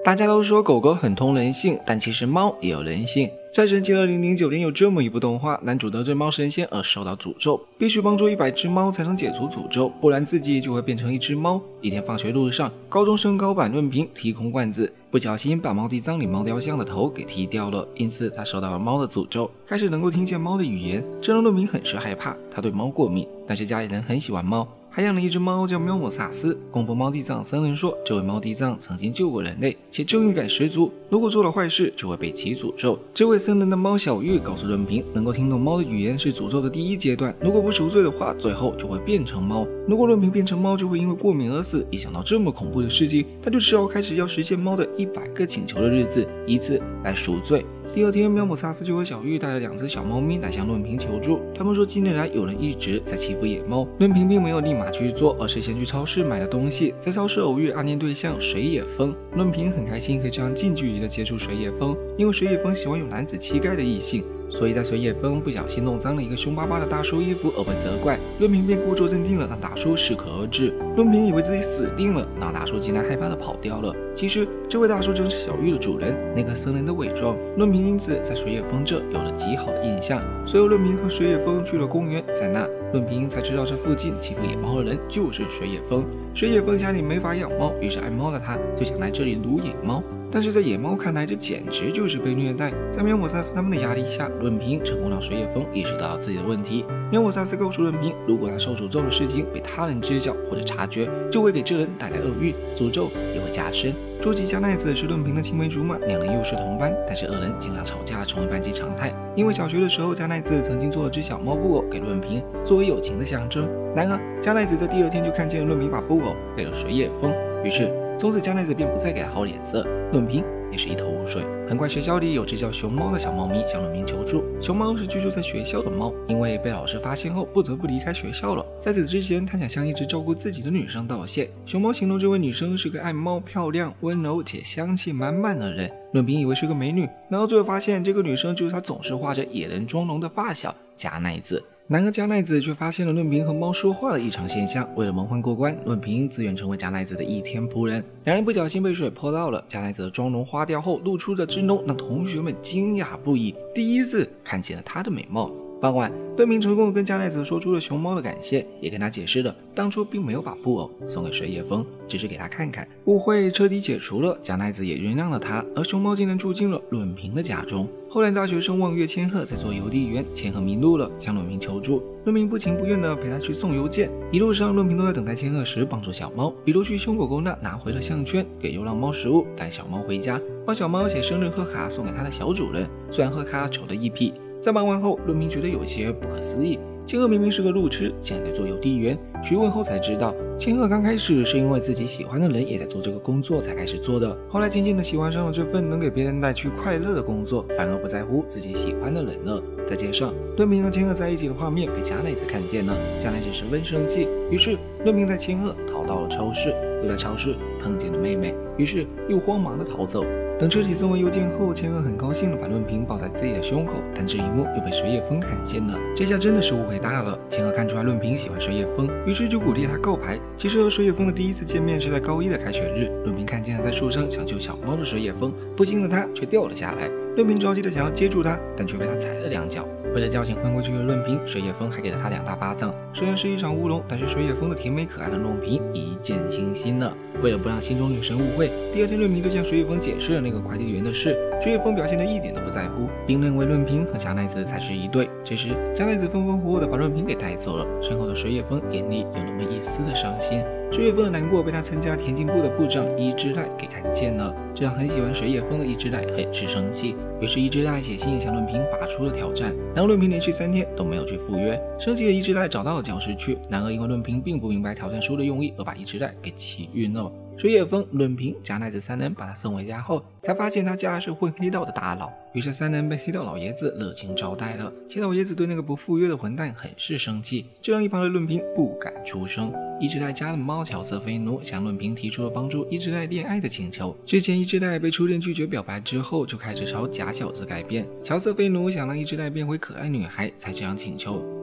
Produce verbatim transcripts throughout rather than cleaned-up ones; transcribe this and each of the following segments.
大家都说狗狗很通人性，但其实猫也有人性。在神奇的二零零九年有这么一部动画，男主得罪猫神仙而受到诅咒，必须帮助一百只猫才能解除诅咒，不然自己就会变成一只猫。一天放学路上，高中生高坂润平提空罐子，不小心把猫地藏里猫雕像的头给踢掉了，因此他受到了猫的诅咒，开始能够听见猫的语言，这让润平很是害怕。他对猫过敏，但是家里人很喜欢猫，还养了一只猫叫喵姆萨斯。供奉猫地藏僧人说，这位猫地藏曾经救过人类，且正义感十足，如果做了坏事就会被其诅咒。这位僧人的猫小玉告诉润平，能够听懂猫的语言是诅咒的第一阶段，如果不赎罪的话，最后就会变成猫。如果润平变成猫就会因为过敏而死，一想到这么恐怖的事情，他就只好开始要实现猫的一百个请求的日子，以此来赎罪。第二天，喵姆萨斯就和小玉带了两只小猫咪来向润平求助。他们说近年来有人一直在欺负野猫。润平并没有立马去做，而是先去超市买了东西，在超市偶遇暗恋对象水野风。润平很开心可以这样近距离的接触水野风，因为水野风喜欢有男子气概的异性，所以在水野风不小心弄脏了一个凶巴巴的大叔衣服而被责怪，润平便故作镇定了，让大叔适可而止。润平以为自己死定了，然后大叔竟然害怕的跑掉了。其实这位大叔正是小玉的主人，那个僧人的伪装。润平因此在水野风这有了极好的印象。随后润平和水野风去了公园，在那润平才知道这附近欺负野猫的人就是水野风。水野风家里没法养猫，于是爱猫的他就想来这里撸野猫。但是在野猫看来，这简直就是被虐待。在喵姆萨斯他们的压力下，润平成功让水野风意识到自己的问题。喵姆萨斯告诉润平，如果他受诅咒的事情被他人知晓或者察觉，就会给这人带来厄运，诅咒也会加深。初期加奈子是润平的青梅竹马，两人又是同班，但是二人经常吵架成为班级常态。因为小学的时候，加奈子曾经做了只小猫布偶给润平，作为友情的象征。然而加奈子在第二天就看见了润平把布偶给了水野风，于是从此加奈子便不再给他好脸色，润平也是一头雾水。很快学校里有只叫熊猫的小猫咪向润平求助。熊猫是居住在学校的猫，因为被老师发现后不得不离开学校了。在此之前，他想向一直照顾自己的女生道谢。熊猫形容这位女生是个爱猫、漂亮、温柔且香气满满的人。润平以为是个美女，然后最后发现这个女生就是他总是化着野人妆容的发小加奈子。然而加奈子却发现了润平和猫说话的异常现象，为了蒙混过关，润平自愿成为加奈子的一天仆人。两人不小心被水泼到了，加奈子的妆容花掉后露出的真容让同学们惊讶不已，第一次看见了她的美貌。傍晚，润平成功跟加奈子说出了熊猫的感谢，也跟他解释了当初并没有把布偶送给水野风，只是给他看看。误会彻底解除了，加奈子也原谅了他，而熊猫竟然住进了润平的家中。后来大学生望月千鹤在做邮递员，千鹤迷路了，向润平求助。润平不情不愿地陪他去送邮件，一路上润平都在等待千鹤时帮助小猫，比如去凶狗狗那拿回了项圈，给流浪猫食物，带小猫回家，帮小猫写生日贺卡送给他的小主人，虽然贺卡丑得一批。在忙完后，润平觉得有些不可思议，千鹤明明是个路痴，竟然在做邮递员。询问后才知道，千鹤刚开始是因为自己喜欢的人也在做这个工作才开始做的，后来渐渐的喜欢上了这份能给别人带去快乐的工作，反而不在乎自己喜欢的人了。在街上，润平和千鹤在一起的画面被加奈子看见了，加奈子十分生气，于是润平带千鹤逃到了超市，又在超市碰见了妹妹，于是又慌忙的逃走。等车体送完邮件后，千鹤很高兴的把润平抱在自己的胸口，但这一幕又被水野风看见了，这下真的是误会大了。千鹤看出来润平喜欢水野风，于是就鼓励他告白。其实和水野风的第一次见面是在高一的开学日，润平看见了在树上想救小猫的水野风，不幸的他却掉了下来。润平着急的想要接住他，但却被他踩了两脚。为了叫醒昏过去的润平，水野风还给了他两大巴掌。虽然是一场乌龙，但是水野风的甜美可爱的润平一见倾心了。为了不让心中女神误会，第二天润平就向水野风解释了那个快递员的事。水野风表现得一点都不在乎，并认为润平和加奈子才是一对。这时加奈子风风火火的把润平给带走了，身后的水野风眼里有那么一丝的伤心。水野风的难过被他参加田径部的部长伊之濑给看见了，这让很喜欢水野风的伊之濑很是生气，于是伊之濑写信向润平发出了挑战，然后润平连续三天都没有去赴约。生气的伊之濑找到了教室去，然而因为润平并不明白挑战书的用意，而把伊之濑给气晕了。水野风、润平、加奈子三人把他送回家后，才发现他家的是混黑道的大佬，于是三人被黑道老爷子热情招待了。且老爷子对那个不赴约的混蛋很是生气，这让一旁的润平不敢出声。伊之濑家的猫乔瑟菲奴向润平提出了帮助伊之濑恋爱的请求。之前伊之濑被初恋拒绝表白之后，就开始朝假小子改变。乔瑟菲奴想让伊之濑变回可爱女孩，才这样请求。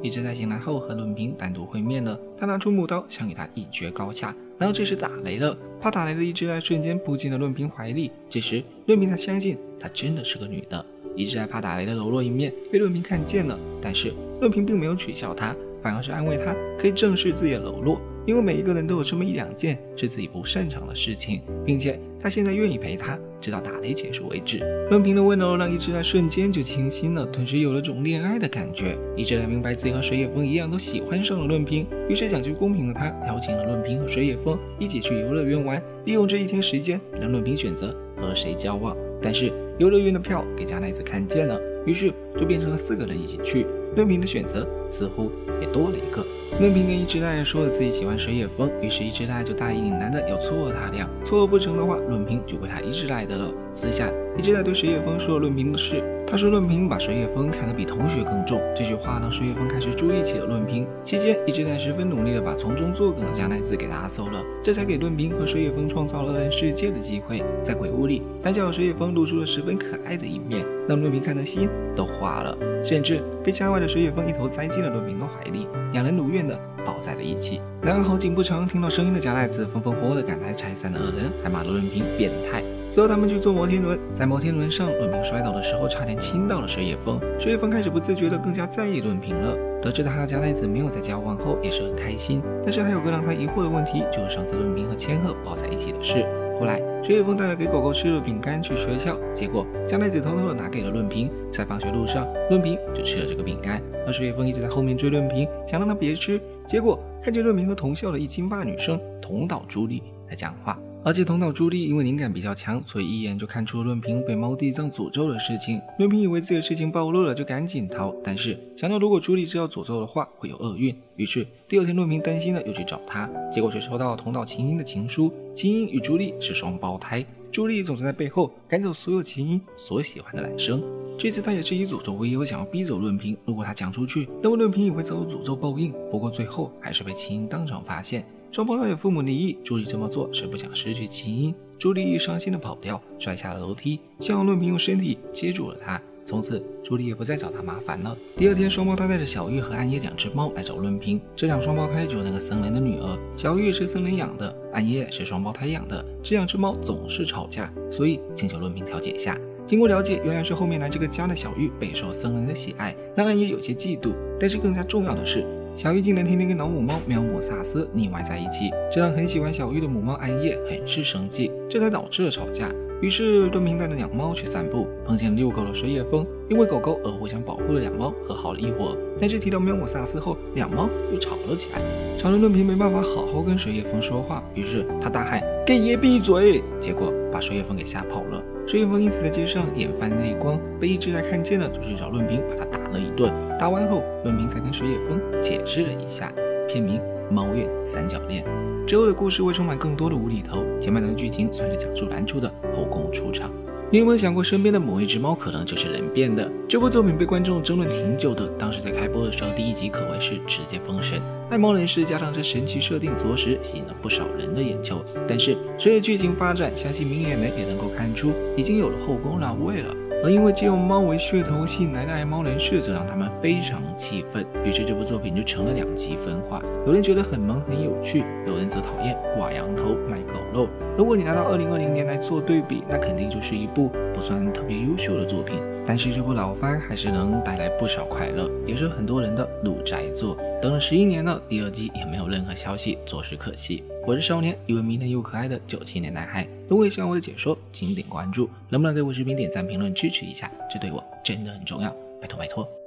一直在醒来后和论平单独会面了，他拿出木刀想与他一决高下，然后这时打雷了，怕打雷的一直在瞬间扑进了论平怀里。这时论平才相信她真的是个女的，一直在怕打雷的柔弱一面被论平看见了，但是论平并没有取笑他，反而是安慰他可以正视自己的柔弱，因为每一个人都有这么一两件是自己不擅长的事情，并且他现在愿意陪他直到打雷结束为止。论平的温柔让一直在瞬间就清新了，顿时有了种恋爱的感觉。一直在明白自己和水野风一样都喜欢上了论平，于是讲究公平的他邀请了论平和水野风一起去游乐园玩，利用这一天时间让论平选择和谁交往。但是游乐园的票给加奈子看见了，于是就变成了四个人一起去。论平的选择似乎也多了一个。论平跟一直代说了自己喜欢水野风，于是一直代就大义凛然的要撮合他俩，撮合不成的话，论平就归他一直代的了。私下一直代对水野风说了论平的事，他说论平把水野风看得比同学更重，这句话让水野风开始注意起了论平。期间一直代十分努力的把从中作梗的加奈子给打走了，这才给论平和水野风创造了二人世界的机会。在鬼屋里，单脚的水野风露出了十分可爱的一面，让论平看得心都化了，甚至被家外的水野风一头栽进了论平的怀里，两人如愿的抱在了一起。然而好景不长，听到声音的加奈子风风火火的赶来拆散了二人，还骂了论平变态。随后他们去坐摩天轮，在摩天轮上，论平摔倒的时候差点亲到了水野风，水野风开始不自觉的更加在意论平了。得知他和加奈子没有在交往后，也是很开心，但是还有个让他疑惑的问题，就是上次论平和千鹤抱在一起的事。后来水野风带了给狗狗吃的饼干去学校，结果加奈子偷偷的拿给了论平，在放学路上，论平就吃了这个饼干，而水野风一直在后面追论平，想让他别吃，结果看见论平和同校的一金发女生桐岛朱莉在讲话。而且桐岛朱莉因为灵感比较强，所以一眼就看出了论平被猫地藏诅咒的事情。论平以为自己的事情暴露了，就赶紧逃，但是想到如果朱莉知道诅咒的话会有厄运，于是第二天论平担心的又去找他，结果却收到了桐岛琴音的情书。琴音与朱莉是双胞胎，朱莉总是在背后赶走所有琴音所喜欢的男生。这次他也是以诅咒为由想要逼走论平，如果他讲出去，那么论平也会遭到诅咒报应。不过最后还是被琴音当场发现。双胞胎有父母离异，朱莉这么做是不想失去琴音。朱莉一伤心的跑掉，摔下了楼梯，幸好论平用身体接住了他。从此朱莉也不再找他麻烦了。第二天，双胞胎带着小玉和暗夜两只猫来找论平。这两双胞胎就是那个僧人的女儿，小玉是僧人养的，暗夜是双胞胎养的。这两只猫总是吵架，所以请求论平调解一下。经过了解，原来是后面来这个家的小玉备受僧人的喜爱，让暗夜有些嫉妒。但是更加重要的是，小玉竟然天天跟老母猫喵姆萨斯腻歪在一起，这让很喜欢小玉的母猫暗夜很是生气，这才导致了吵架。于是论平带着养猫去散步，碰见了遛狗的水野风，因为狗狗而互相保护了养猫，和好了一会儿。但是提到喵姆萨斯后，两猫又吵了起来，吵得论平没办法好好跟水野风说话，于是他大喊给爷闭嘴，结果把水野风给吓跑了。水野风因此在街上眼泛泪光，被一直来看见了，就去找论平把他打了一顿。打完后，论平才跟水野风解释了一下，片名猫怨三角恋。之后的故事会充满更多的无厘头，前半段的剧情算是讲述男主的后宫出场。你有没有想过身边的某一只猫可能就是人变的？这部作品被观众争论挺久的，当时在开播的时候，第一集可谓是直接封神。爱猫人士加上这神奇设定，着实吸引了不少人的眼球。但是随着剧情发展，相信明眼人也能够看出，已经有了后宫老味了。而因为借用猫为噱头吸引来的爱猫人士，则让他们非常气愤，于是这部作品就成了两极分化。有人觉得很萌很有趣，有人则讨厌挂羊头卖狗肉。如果你拿到二零二零年来做对比，那肯定就是一部不算特别优秀的作品。但是这部老番还是能带来不少快乐，也是很多人的入宅作。等了十一年了，第二季也没有任何消息，着实可惜。我是少年，一位迷人又可爱的九七年男孩。如果喜欢我的解说，请点关注，能不能给我视频点赞评论支持一下？这对我真的很重要，拜托拜托。